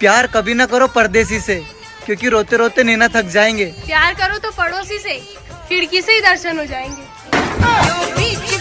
प्यार कभी ना करो परदेसी से, क्योंकि रोते रोते नैना थक जाएंगे। प्यार करो तो पड़ोसी से, खिड़की से ही दर्शन हो जाएंगे।